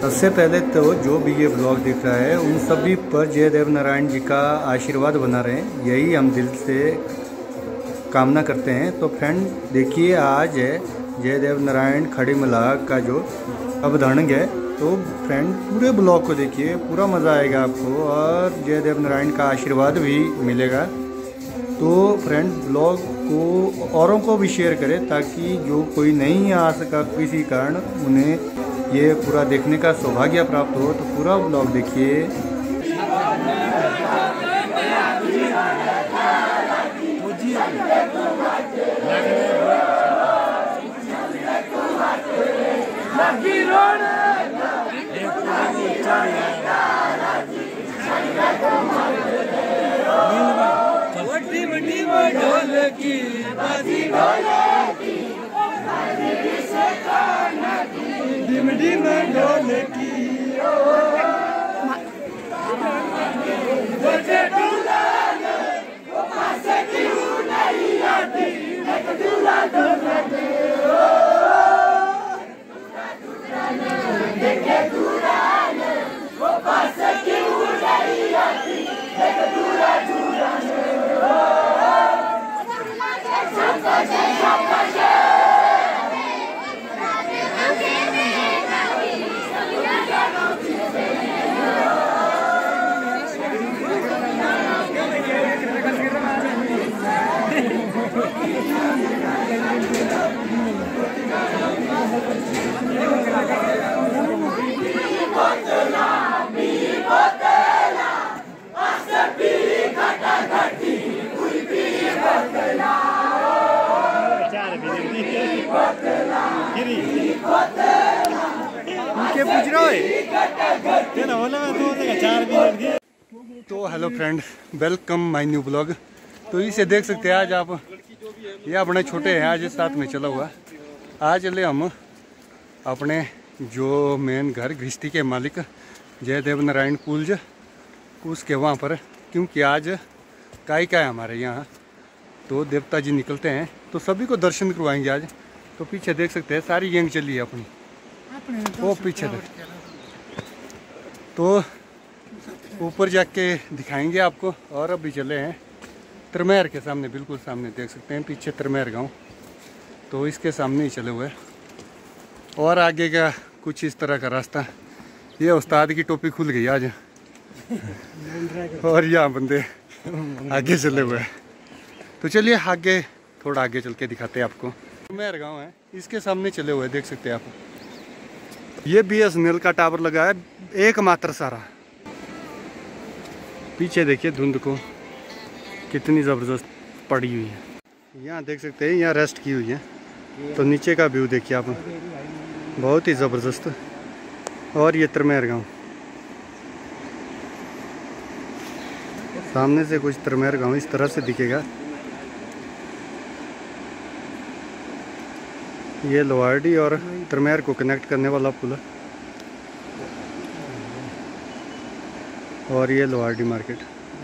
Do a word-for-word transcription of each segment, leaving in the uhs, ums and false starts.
सबसे पहले तो जो भी ये ब्लॉग दिख रहा है उन सभी पर जयदेव नारायण जी का आशीर्वाद बना रहे, यही हम दिल से कामना करते हैं। तो फ्रेंड देखिए, आज है जयदेव नारायण खड़ीमला का जो अवतरण है। तो फ्रेंड पूरे ब्लॉग को देखिए, पूरा मज़ा आएगा आपको और जयदेव नारायण का आशीर्वाद भी मिलेगा। तो फ्रेंड ब्लॉग को औरों को भी शेयर करें ताकि जो कोई नहीं आ सका किसी कारण, उन्हें ये पूरा देखने का सौभाग्य प्राप्त हो। तो पूरा ब्लॉग देखिए। तो hello friend, welcome my new blog. तो इसे देख सकते हैं, आज आप ये अपने छोटे हैं, आज साथ में चला हुआ। आज चले हम अपने जो मेन घर गृहस्थी के मालिक जयदेव नारायण कुंज उसके वहाँ पर, क्योंकि आज कायका है हमारे यहाँ। तो देवता जी निकलते हैं तो सभी को दर्शन करवाएंगे आज। तो पीछे देख सकते हैं सारी गैंग चली है अपनी, वो पीछे देख। तो ऊपर जाके दिखाएंगे आपको। और अभी चले हैं त्रिमहर के सामने, बिल्कुल सामने देख सकते हैं पीछे त्रिमहर गांव। तो इसके सामने ही चले हुए। और आगे का कुछ इस तरह का रास्ता। ये उस्ताद की टोपी खुल गई आज और यहाँ बंदे आगे चले हुए। तो चलिए आगे, थोड़ा आगे चल के दिखाते हैं आपको। त्रिमहर गाँव है, इसके सामने चले हुए देख सकते हैं आप। ये बी एस एन एल का टावर लगा है एकमात्र सारा। पीछे देखिए धुंध को कितनी ज़बरदस्त पड़ी हुई है। यहाँ देख सकते हैं, यहाँ रेस्ट की हुई है। तो नीचे का व्यू देखिए आप, बहुत ही ज़बरदस्त। और ये त्रिमहर गाँव, सामने से कुछ त्रिमहर गाँव इस तरह से दिखेगा। ये लोहारडी और त्रिमहर को कनेक्ट करने वाला पुल है। और ये लोहारडी मार्केट।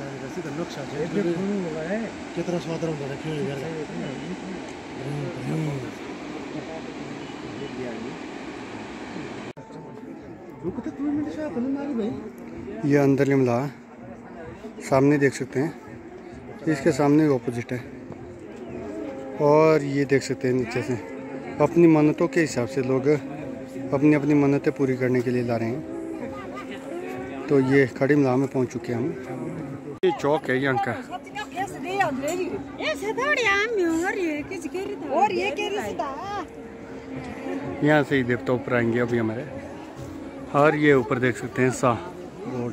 ये अंदर लिमला सामने देख सकते हैं, इसके सामने ऑपोजिट है। और ये देख सकते हैं नीचे से अपनी मन्नतों के हिसाब से लोग अपनी अपनी मन्नतें पूरी करने के लिए ला रहे हैं। तो ये खड़ीमला में पहुंच चुके हैं हम। ये चौक है यहाँ का। यहाँ से ही देवता ऊपर आएंगे अभी हमारे। और ये ऊपर देख सकते हैं सा बोर्ड।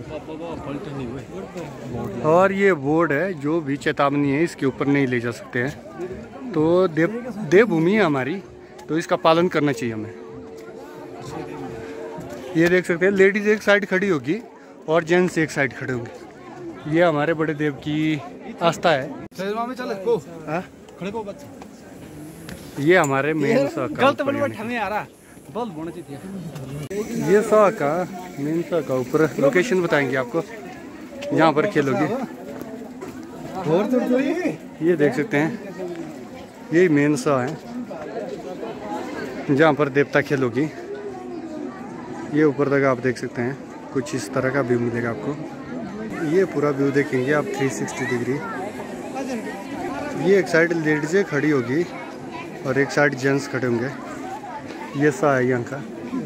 और ये बोर्ड है जो भी चेतावनी है, इसके ऊपर नहीं ले जा सकते हैं। तो देव देवभूमि है हमारी, तो इसका पालन करना चाहिए हमें। ये देख सकते हैं लेडीज एक साइड खड़ी होगी और जेंट्स एक साइड खड़े होंगे। ये हमारे बड़े देव की आस्था है। ये हमारे मेन सा का ये सा का मेन सा का ऊपर लोकेशन बताएंगे आपको, यहाँ पर खेलोगे। ये देख सकते हैं, यही मेन सा है जहाँ पर देवता खेलोगी। ये ऊपर तक आप देख सकते हैं, कुछ इस तरह का व्यू मिलेगा आपको। ये पूरा व्यू देखेंगे आप थ्री सिक्सटी डिग्री। ये एक साइड लेडीजें खड़ी होगी और एक साइड जेंट्स खड़े होंगे। ये सा है यहाँ का,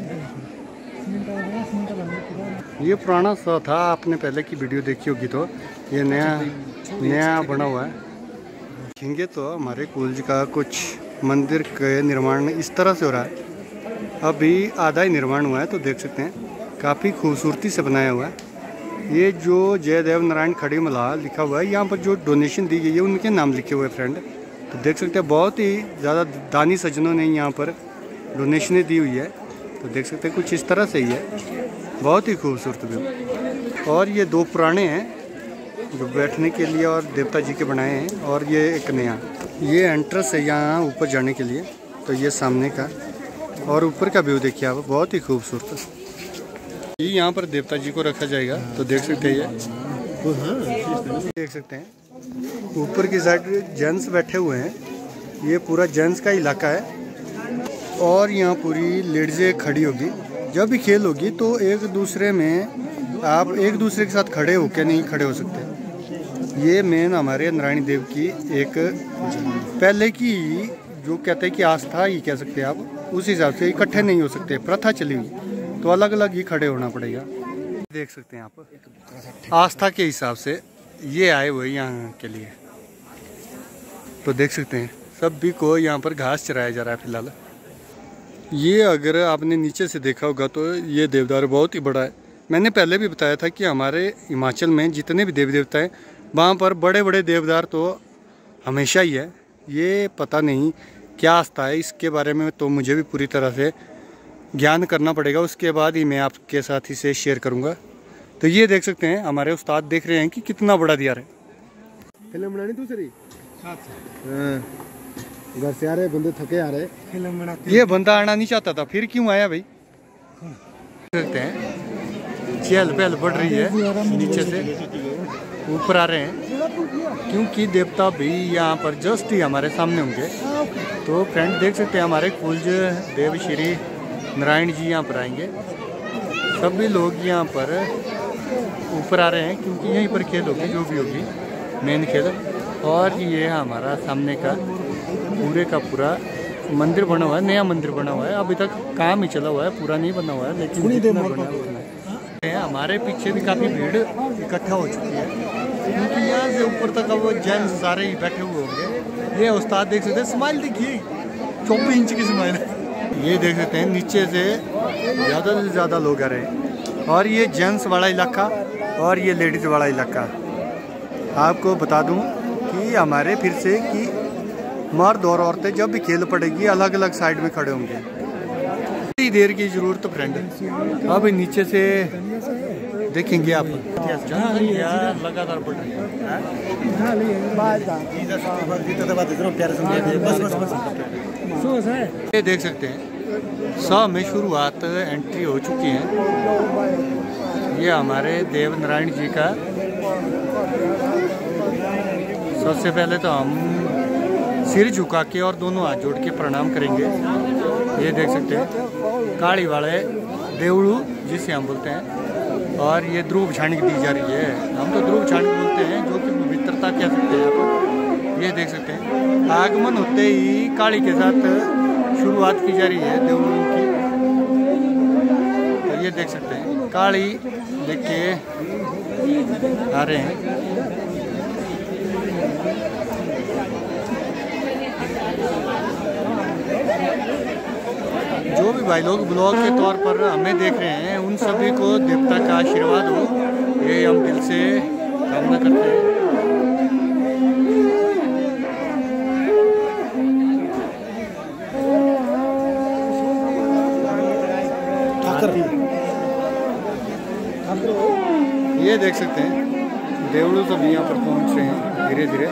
ये पुराना सा था, आपने पहले की वीडियो देखी होगी तो। ये नया नया बना हुआ है। देखेंगे तो हमारे कॉलेज का कुछ मंदिर का निर्माण इस तरह से हो रहा है। अभी आधा ही निर्माण हुआ है, तो देख सकते हैं काफ़ी खूबसूरती से बनाया हुआ है। ये जो जयदेव नारायण खड़ी मलाल लिखा हुआ है, यहाँ पर जो डोनेशन दी गई है उनके नाम लिखे हुए फ्रेंड। तो देख सकते हैं बहुत ही ज़्यादा दानी सज्जनों ने यहाँ पर डोनेशनें दी हुई है। तो देख सकते हैं कुछ इस तरह से ही है, बहुत ही खूबसूरत व्यू। और ये दो पुराने हैं जो बैठने के लिए और देवता जी के बनाए हैं, और ये एक नया। ये एंट्रेंस है यहाँ ऊपर जाने के लिए। तो ये सामने का और ऊपर का व्यू देखिए आप, बहुत ही खूबसूरत। ये यहाँ पर देवता जी को रखा जाएगा। तो देख सकते हैं ये देख सकते हैं ऊपर की साइड जेंट्स बैठे हुए हैं। ये पूरा जेंट्स का इलाका है और यहाँ पूरी लेडीजें खड़ी होगी। जब भी खेल होगी तो एक दूसरे में आप एक दूसरे के साथ खड़े होकर नहीं खड़े हो सकते। ये मेन हमारे नारायण देव की एक पहले की जो कहते हैं कि आस्था ही कह सकते हैं आप, उस हिसाब से इकट्ठे नहीं हो सकते, प्रथा चली हुई, तो अलग अलग ही खड़े होना पड़ेगा। देख सकते हैं आप आस्था के हिसाब से ये आए हुए यहाँ के लिए। तो देख सकते हैं सभी को यहाँ पर घास चराया जा रहा है फिलहाल। ये अगर आपने नीचे से देखा होगा तो ये देवदार बहुत ही बड़ा है। मैंने पहले भी बताया था कि हमारे हिमाचल में जितने भी देवी देवता हैं वहाँ पर बड़े बड़े देवदार तो हमेशा ही है। ये पता नहीं क्या आस्था है इसके बारे में, तो मुझे भी पूरी तरह से ज्ञान करना पड़ेगा, उसके बाद ही मैं आपके साथ इसे शेयर करूँगा। तो ये देख सकते हैं हमारे उस्ताद देख रहे हैं कि कितना बड़ा दियार है। फिल्म बनानी दूसरी घर से आ रहे बंदे थके आ रहे फिल्म बना। ये बंदा आना नहीं चाहता था, फिर क्यों आया भाई। देख सकते हैं चहल पहल बढ़ रही है, नीचे से ऊपर आ रहे हैं क्योंकि देवता भी यहाँ पर जस्ट ही हमारे सामने होंगे। तो फ्रेंड देख सकते हैं हमारे कुलज देव श्री नारायण जी यहाँ पर आएंगे। सभी लोग यहाँ पर ऊपर आ रहे हैं क्योंकि यहीं पर खेल होगी, जो भी होगी मेन खेल। और ये हमारा सामने का पूरे का पूरा मंदिर बना हुआ है, नया मंदिर बना हुआ है। अभी तक काम ही चला हुआ है, पूरा नहीं बना हुआ है, लेकिन जितना बना हुआ है। हमारे पीछे भी काफ़ी भीड़ इकट्ठा हो चुकी है क्योंकि यहाँ से ऊपर तक अब जेंट्स सारे ही बैठे हुए होंगे। ये उस्ताद देख सकते हैं, स्माइल देखिए चौबीस इंच की स्माइल है। ये देख सकते हैं नीचे से ज़्यादा से ज़्यादा लोग आ रहे हैं। और ये जेंट्स वाला इलाका और ये लेडीज़ वाला इलाका। आपको बता दूं कि हमारे फिर से कि मर्द और औरतें जब भी खेल पड़ेगी अलग अलग साइड में खड़े होंगे। थोड़ी देर की ज़रूरत तो फ्रेंड। अब नीचे से देखेंगे आप लगातार बढ़ रही है। ये देख सकते हैं सब में शुरुआत एंट्री हो चुकी है। ये हमारे देव नारायण जी का सबसे पहले तो हम सिर झुका के और दोनों हाथ जोड़ के प्रणाम करेंगे। ये देख सकते हैं काली वाले देवड़ू जिसे हम बोलते हैं। और ये ध्रुव छाणिक दी जा रही है, हम तो ध्रुव छाणिक बोलते हैं, जो कि पवित्रता कह सकते हैं आप। ये देख सकते हैं आगमन होते ही काली के साथ शुरुआत की जा रही है देवड़ू की। तो ये देख सकते हैं काली लेके आ रहे हैं। जो भी भाई लोग ब्लॉग के तौर पर हमें देख रहे हैं उन सभी को देवता का आशीर्वाद हो, ये हम दिल से कामना करते हैं। ये देख सकते हैं देवड़ू सब यहाँ पर पहुँच रहे हैं धीरे धीरे।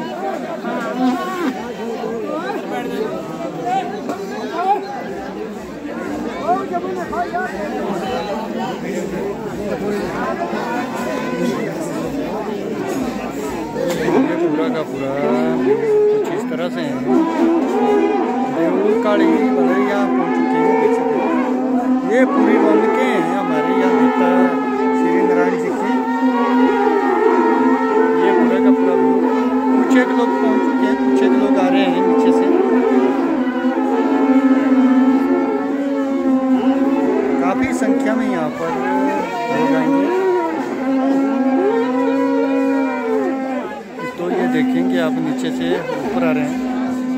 ये पूरा का पूरा कुछ इस तरह से है। देवड़ू काली यहाँ पहुँच चुकी है, देख सकते हैं। ये पूरी रौनकें संख्या में यहाँ पर लोग आएंगे। तो ये देखेंगे आप नीचे से ऊपर आ रहे हैं।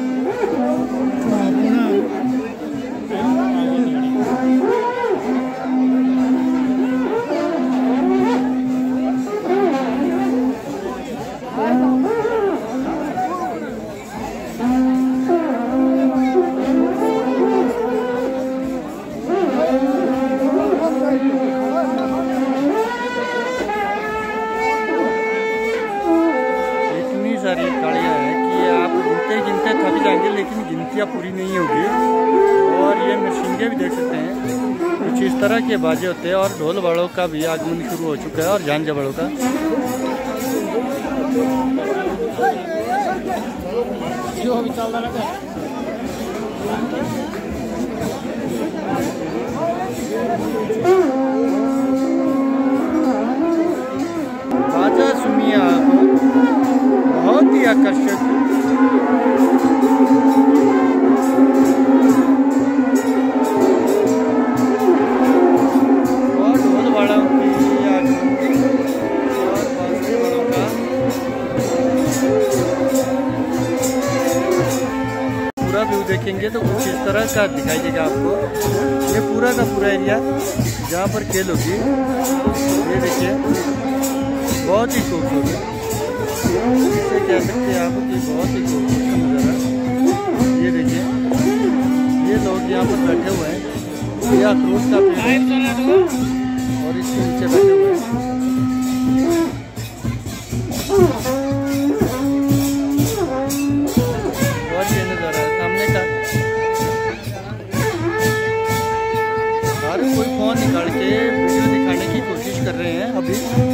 सारी गाड़ियाँ हैं कि आप गिनते गिनते थक जाएंगे, लेकिन गिनतियाँ पूरी नहीं होगी। और ये नरसिंगे भी देख सकते हैं, कुछ इस तरह के बाजे होते हैं। और ढोल बाड़ों का भी आगमन शुरू हो चुका है और झांझा बाड़ों का। बाजा सुनिए आप, बहुत ही आकर्षक। और ढोल बाड़ों की आगमन और बांसुरी बाड़ों का पूरा व्यू देखेंगे तो कुछ इस तरह का दिखाई देगा आपको। ये पूरा का पूरा एरिया जहाँ पर खेल होगी, ये देखिए बहुत ही खूबसूरत। इसे कह सकते हैं आप कि बहुत ही खूबसूरत नज़ारा। ये देखिए ये लोग यहाँ पर बैठे हुए हैं, ये अखरोट का पेड़ है और इसके नीचे बैठे हुए हैं। और ये नज़ारा है सामने का। हर कोई फोन निकाल के वीडियो दिखाने की कोशिश कर रहे हैं अभी।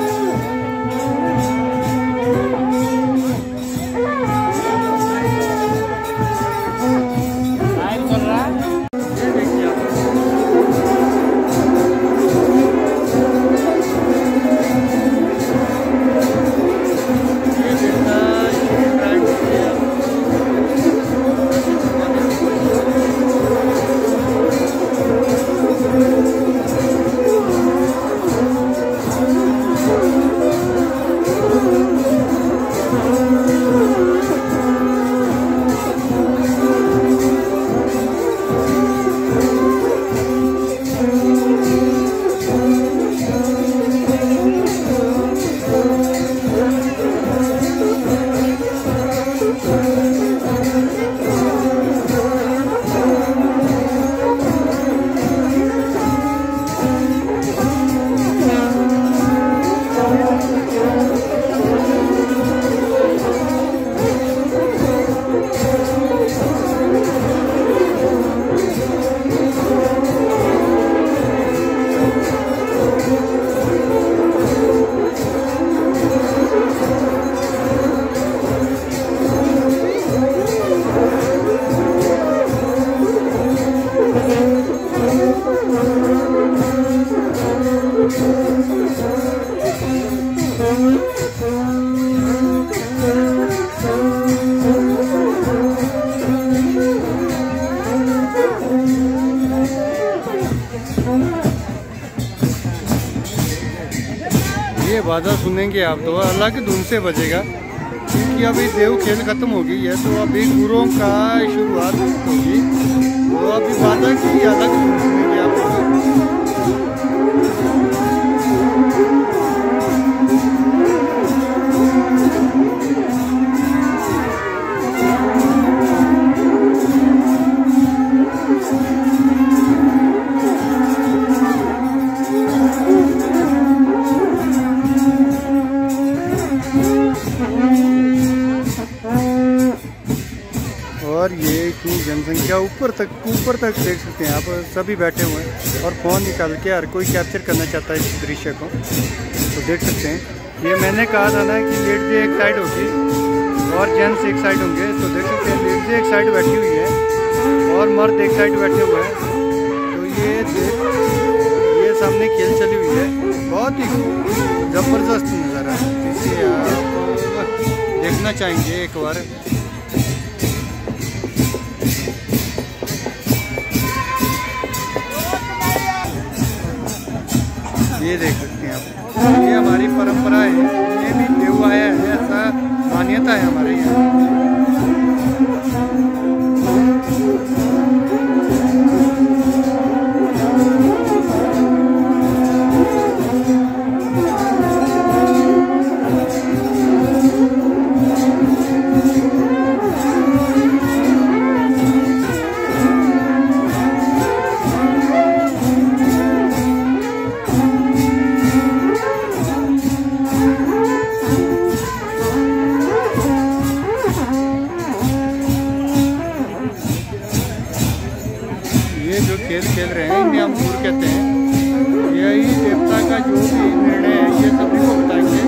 ये बाजा सुनेंगे आप तो अलग धुन से बजेगा, क्योंकि अभी देव खेल खत्म हो गई है तो अभी गुरुओं का शुरुआत होगी। तो अभी बाजा की अलग धुन सुनेंगे आप। और ये इतनी जनसंख्या ऊपर तक ऊपर तक देख सकते हैं आप, सभी बैठे हुए हैं और फ़ोन निकाल के हर कोई कैप्चर करना चाहता है इस दृश्य को। तो देख सकते हैं, ये मैंने कहा था ना कि लेडीज एक साइड होगी और जेंट्स एक साइड होंगे। तो देख सकते हैं लेडीज एक साइड बैठी हुई है और मर्द एक साइड बैठे हुए हैं। तो ये ये सामने खेल चली हुई है, बहुत ही ज़बरदस्त नज़ारा है। इसे आप देखना चाहेंगे एक बार। ये देख सकते हैं आप, ये हमारी परंपरा है, ये भी देव आया है, ऐसा मान्यता है हमारे यहाँ। खेल खेल रहे हैं इन्हें हम दूर कहते हैं। यही देवता का जो भी निर्णय है ये सभी को बताएंगे।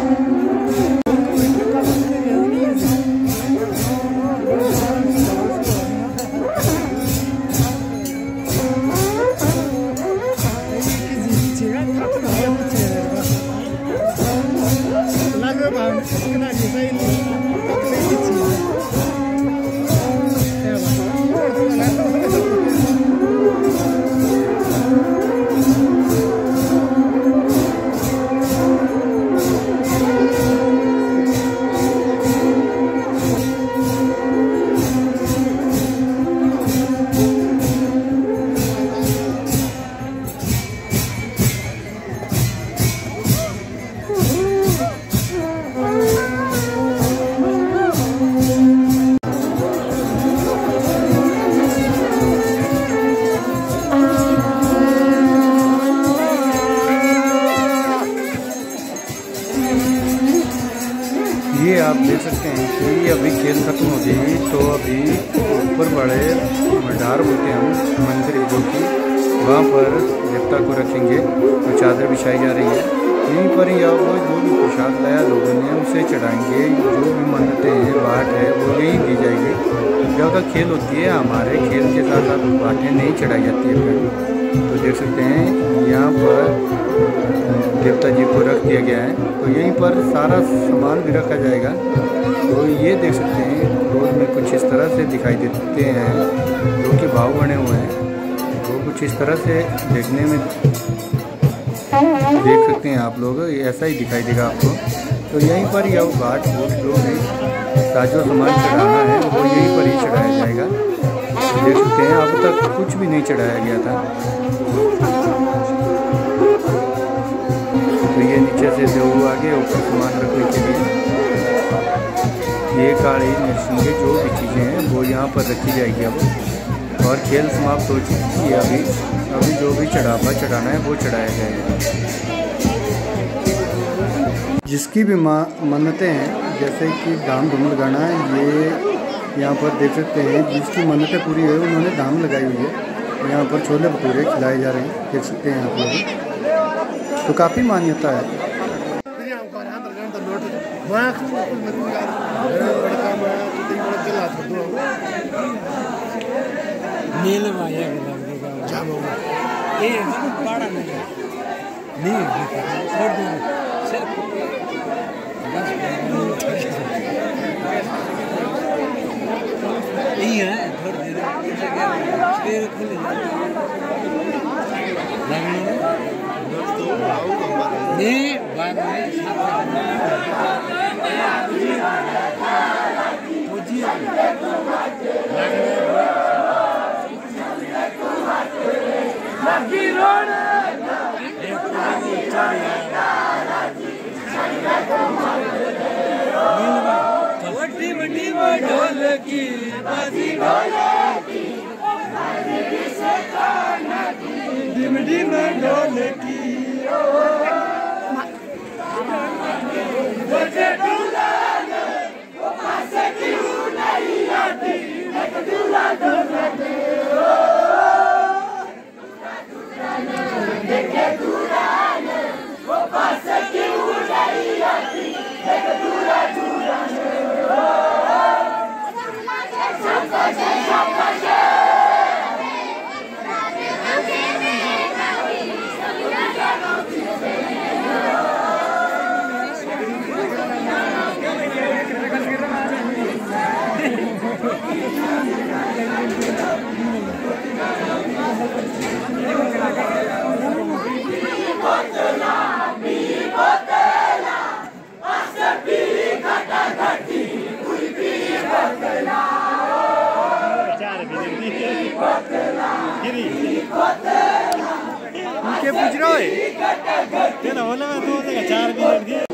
ये आप देख सकते हैं कि अभी खेल खत्म हो गई तो अभी ऊपर बड़े मडार होते हैं मंदिर जो कि वहाँ पर देवता को रखेंगे तो चादर बिछाई जा रही है। यहीं पर या वो जो भी प्रसाद लाया लोगों ने उसे चढ़ाएंगे, जो भी मन्नतें हैं बाट है वो यहीं दी जाएगी। जब तक खेल होती है हमारे खेल के साथ साथ बाटें नहीं चढ़ाई जाती है फिर। तो देख सकते हैं यहाँ पर देवता जी को रख दिया गया है, तो यहीं पर सारा सामान भी रखा जाएगा। तो ये देख सकते हैं रोड में कुछ इस तरह से दिखाई देते हैं, जो कि भाव बने हुए हैं, तो कुछ इस तरह से देखने में देख सकते हैं आप लोग, ऐसा ही दिखाई देगा आपको। तो यहीं पर यह घाट वो जो है ताजो सामान चढ़ाना है वो यहीं पर ही चढ़ाया जाएगा। तो देख सकते हैं अब तक कुछ भी नहीं चढ़ाया गया था। तो ये नीचे से देव आगे ऊपर सामान रखने के लिए ये काली नरसिंह जो भी चीज़ें हैं वो यहाँ पर रखी जाएगी अब। और खेल समाप्त हो चुकी है अभी अभी जो भी चढ़ावा चढ़ाना है वो चढ़ाया जाएगा। जिसकी भी मन्नतें हैं जैसे कि धाम धूम लगाना है, ये यहाँ पर देख सकते हैं जिसकी मन्नतें पूरी है उन्होंने धाम लगाई हुई है। यहाँ पर छोले भटूरे खिलाए जा रहे हैं, देख सकते हैं आप लोग। तो काफ़ी मान्यता है। ओए तेरा बोला मैं दो जगह चार मिनट दिए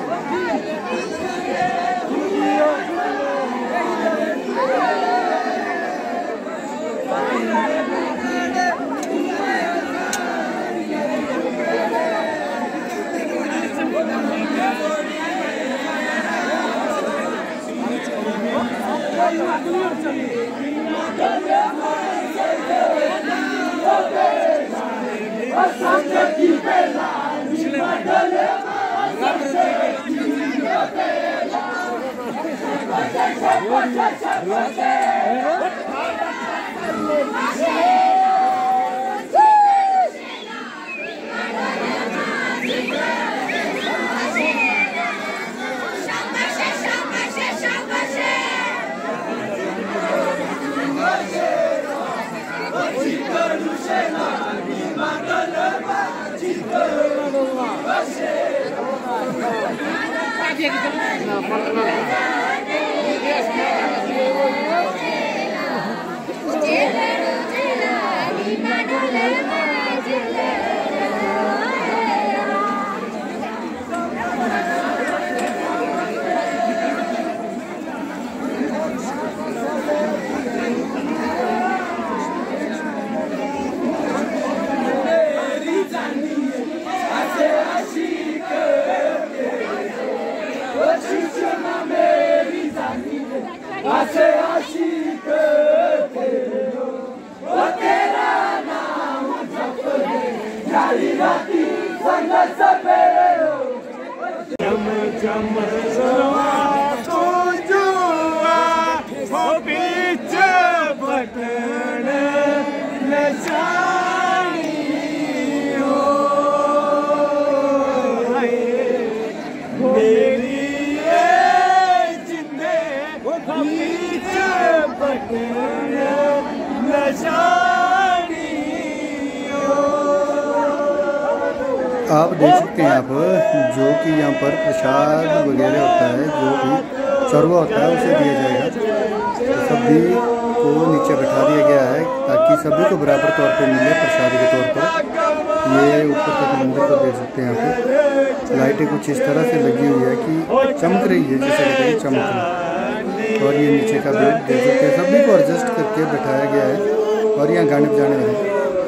आप देख सकते हैं यहाँ पर जो कि यहाँ पर प्रसाद वगैरह होता है, जो भी सर्व होता है उसे दिया जाएगा। तो सभी को नीचे बैठा दिया गया है ताकि सभी को बराबर तौर पे मिले प्रसाद के तौर पर। ये ऊपर तक मंदिर को देख सकते हैं यहाँ पे लाइटें कुछ इस तरह से लगी हुई है कि चमक रही है, जैसे कहते हैं चमक रही। और ये नीचे का बेड देख सकते हैं, सभी को एडजस्ट करके बैठाया गया है और यहाँ गाने बजाने वाले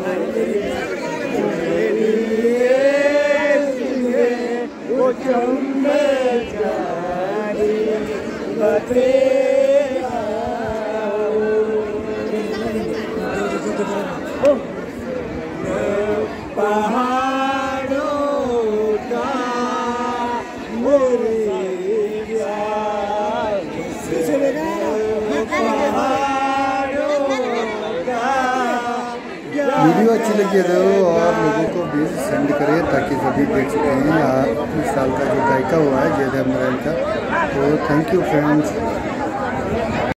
वीडियो अच्छी लगी है तो और लोगों को भी सेंड करें ताकि सभी देख सकें। इस साल का जो गायका हुआ है जयदेव नारायण का। तो थैंक यू फ्रेंड्स।